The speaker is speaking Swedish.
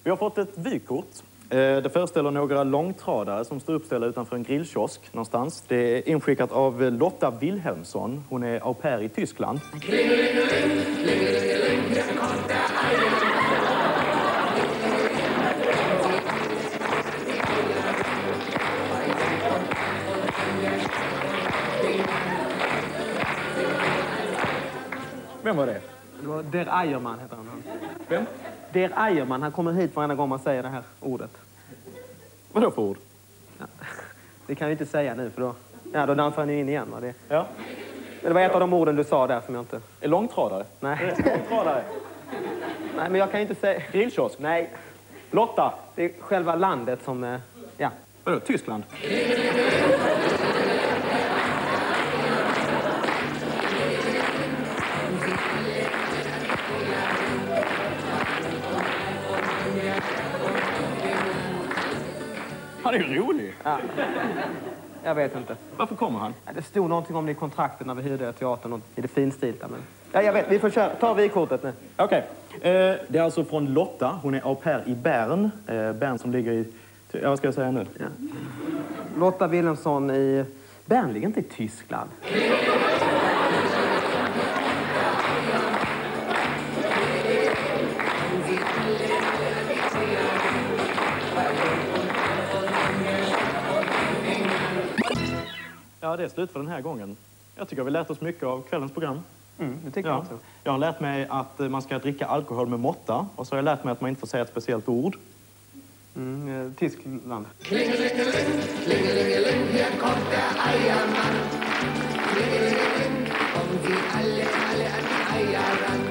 Vi har fått ett vykort. Det föreställer några långtradare som står uppställda utanför en grillkiosk någonstans. Det är inskickat av Lotta Wilhelmsson. Hon är au pair i Tyskland. Vem var det? Det var Der Eiermann heter han. Vem? Der Eiermann, han kommer hit varenda gång man säger det här ordet. Vadå för ord? Ja. Det kan jag inte säga nu för då dansar han ju in igen. Va? Ja. Det var ett av de orden du sa där som jag inte... Är långtradare? Nej. Långtradare? Nej, men jag kan inte säga... Grillkiosk? Nej. Lotta? Det är själva landet som... Ja. Vadå, Tyskland? Han är ju rolig. Ja. Jag vet inte. Varför kommer han? Det stod någonting om det i kontraktet när vi hyrde teatern och i det finstilta. Men... Ja, jag vet. Vi får köra. Ta vykortet nu. Okej. Det är alltså från Lotta. Hon är au pair i Bern. Bern som ligger i... Ja, vad ska jag säga nu? Ja. Lotta Wilhelmsson i... Bern ligger inte i Tyskland. Ja, det är slut för den här gången. Jag tycker vi lärt oss mycket av kvällens program. Det tycker jag också. Jag har lärt mig att man ska dricka alkohol med måtta. Och så har jag lärt mig att man inte får säga ett speciellt ord. Tyskland. Klingelingeling, klingelingeling, hier kommt der Eiermann. Klingelingeling, kommen Sie alle an die Eier ran.